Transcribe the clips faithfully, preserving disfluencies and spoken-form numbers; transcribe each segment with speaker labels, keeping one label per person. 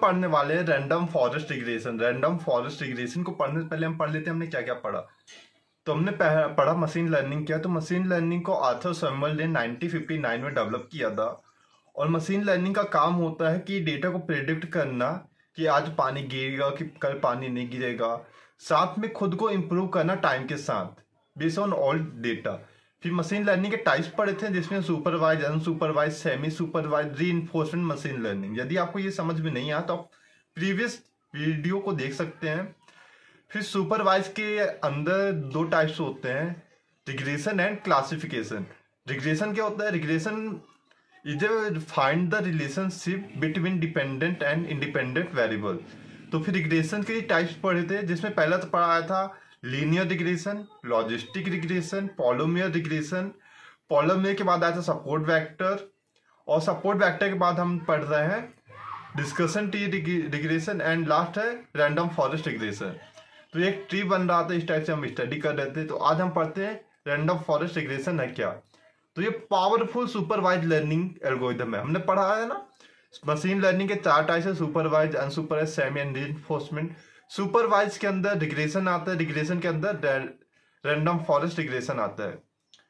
Speaker 1: पढ़ने वाले हैं random forest regression. Random forest regression को पढ़ने से पहले हम पढ़ लेते हैं हमने क्या क्या पढ़ा। तो हमने पढ़ा मशीन लर्निंग किया। तो मशीन लर्निंग को आर्थर सैमुअल ने नाइनटीन फिफ्टी नाइन में डेवलप किया था। और मशीन लर्निंग का काम होता है कि डेटा को प्रेडिक्ट करना कि आज पानी गिरेगा कि कल पानी नहीं गिरेगा, साथ में खुद को इम्प्रूव करना टाइम के साथ बेस्ड ऑन ऑल डेटा। फिर मशीन लर्निंग के टाइप्स पढ़े थे जिसमें supervise, unsupervise, semi supervise, reinforcement machine learning. यदि आपको ये समझ में नहीं आया तो आप प्रीवियस वीडियो को देख सकते हैं। फिर सुपरवाइज के अंदर दो टाइप्स होते हैं, रिग्रेशन एंड क्लासिफिकेशन। रिग्रेशन क्या होता है? Regression is find the relationship between dependent and independent variable. तो फिर रिग्रेशन के टाइप्स पढ़े थे जिसमें पहला तो पढ़ाया था linear regression, logistic regression, polynomial regression. Polynomial के बाद आया था सपोर्ट वेक्टर, और सपोर्ट वेक्टर के बाद हम पढ़ रहे हैं decision tree regression, and last है रैंडम फॉरेस्ट रिग्रेशन। तो एक ट्री बन रहा था, इस टाइप से हम स्टडी कर रहे थे। तो आज हम पढ़ते हैं रैंडम फॉरेस्ट रिग्रेशन है क्या। तो ये पावरफुल सुपरवाइज लर्निंग एल्गोरिथम है। हमने पढ़ा है ना मशीन लर्निंग के चार टाइप्स है, supervise, unsupervise, semi and reinforcement. Supervise के अंदर रिग्रेशन आता है, रिग्रेशन के अंदर रैंडम फॉरेस्ट रिग्रेशन आता है।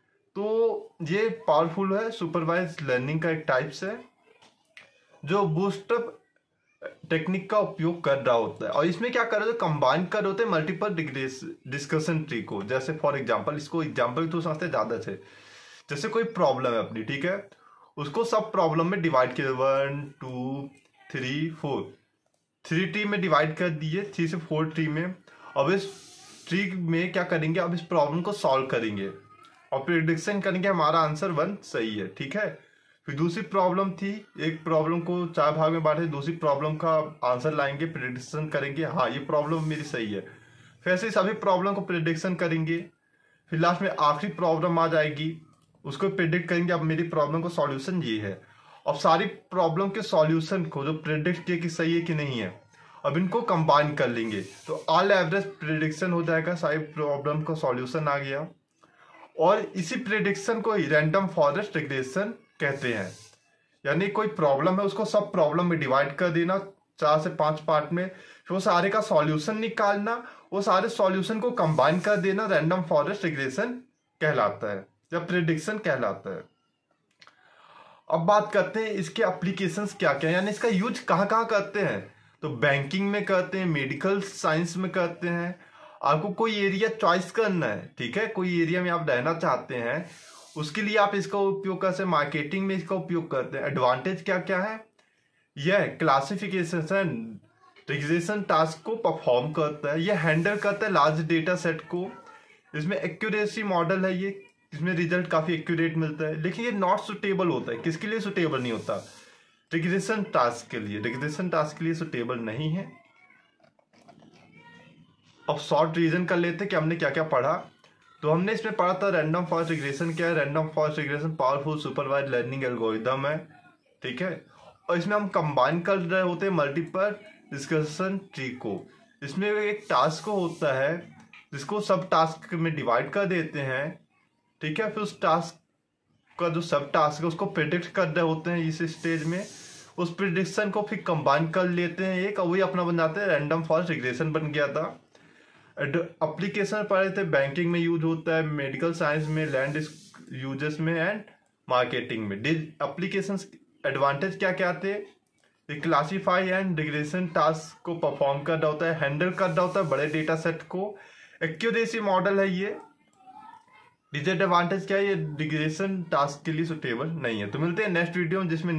Speaker 1: तो ये पावरफुल है, सुपरवाइज लर्निंग का एक टाइप्स है जो बूस्टअप टेक्निक का उपयोग कर रहा होता है। और इसमें क्या कर रहे होते हैं, कंबाइन कर होते हैं मल्टीपल डिस्कशन ट्री को। जैसे फॉर एग्जांपल, इसको एग्जांपल तो समझते ज्यादा थे। जैसे कोई प्रॉब्लम है अपनी, ठीक है, उसको सब प्रॉब्लम में डिवाइड किया, one two three four, three tree में डिवाइड कर दिए, थ्री से फोर ट्री में। अब इस ट्री में क्या करेंगे, अब इस प्रॉब्लम को सॉल्व करेंगे और प्रिडिक्शन करेंगे हमारा आंसर वन सही है, ठीक है। फिर दूसरी प्रॉब्लम थी, एक प्रॉब्लम को चार भाग में बांटे, दूसरी प्रॉब्लम का आंसर लाएंगे, प्रिडिक्शन करेंगे, हाँ ये प्रॉब्लम मेरी सही है। फिर ऐसे सभी प्रॉब्लम को प्रिडिक्शन करेंगे। फिर लास्ट में आखिरी प्रॉब्लम आ जाएगी, उसको प्रिडिक्ट करेंगे, अब मेरी प्रॉब्लम का सॉल्यूशन ये है। अब सारी प्रॉब्लम के सॉल्यूशन को जो प्रिडिक्ट किए कि सही है कि नहीं है, अब इनको कंबाइन कर लेंगे तो ऑल एवरेज प्रिडिक्शन हो जाएगा, सारी प्रॉब्लम का सॉल्यूशन आ गया। और इसी प्रिडिक्शन को ही रैंडम फॉरेस्ट रिग्रेशन कहते हैं। यानी कोई प्रॉब्लम है उसको सब प्रॉब्लम में डिवाइड कर देना, चार से पांच पार्ट में, फिर वो सारे का सॉल्यूशन निकालना, वो सारे सॉल्यूशन को कंबाइन कर देना, रैंडम फॉरेस्ट रिग्रेशन कहलाता है या प्रिडिक्शन कहलाता है। अब बात करते हैं इसके एप्लीकेशंस क्या क्या है, यानी इसका यूज कहाँ कहाँ करते हैं। तो बैंकिंग में करते हैं, मेडिकल साइंस में करते हैं। आपको कोई एरिया चॉइस करना है, ठीक है, कोई एरिया में आप रहना चाहते हैं, उसके लिए आप इसका उपयोग करते हैं। मार्केटिंग में इसका उपयोग करते हैं। एडवांटेज क्या क्या है, यह क्लासिफिकेशन रिग्रेशन टास्क को परफॉर्म करता है, यह हैंडल करता है लार्ज डेटा सेट को। इसमें एक्यूरेसी मॉडल है, ये इसमें रिजल्ट काफी एक्यूरेट मिलता है। लेकिन ये नॉट सुटेबल होता है, किसके लिए सुटेबल नहीं होता, रिग्रेशन टास्क के लिए, रिग्रेशन टास्क के लिए सुटेबल नहीं है। अब शॉर्ट रीजन कर लेते कि हमने क्या क्या पढ़ा। तो हमने इसमें पढ़ा था रैंडम फॉरेस्ट रिग्रेशन क्या है। Random forest regression powerful supervise learning algorithm है, ठीक है। और इसमें हम कंबाइन कर रहे होते हैं मल्टीपल डिस्कशन ट्री को। इसमें एक टास्क होता है जिसको सब टास्क में डिवाइड कर देते हैं, ठीक है। फिर उस टास्क का जो सब टास्क है उसको प्रिडिक्ट कर रहे होते हैं इस स्टेज में, उस प्रिडिक्शन को फिर कंबाइन कर लेते हैं एक, और वही अपना बन जाता है रैंडम फॉरेस्ट रिग्रेशन बन गया था। एप्लीकेशन पढ़े थे, बैंकिंग में यूज होता है, मेडिकल साइंस में, लैंड यूजेस में, एंड मार्केटिंग में। एप्लीकेशन एडवांटेज क्या क्या थे, क्लासीफाई एंड रिग्रेशन टास्क को परफॉर्म कर रहा होता है, हैंडल कर रहा होता है बड़े डेटा सेट को, एक्यूरेसी मॉडल है ये। डिसएडवांटेज क्या है, ये रिग्रेशन टास्क के लिए सुटेबल नहीं है। तो मिलते हैं नेक्स्ट वीडियो में जिसमें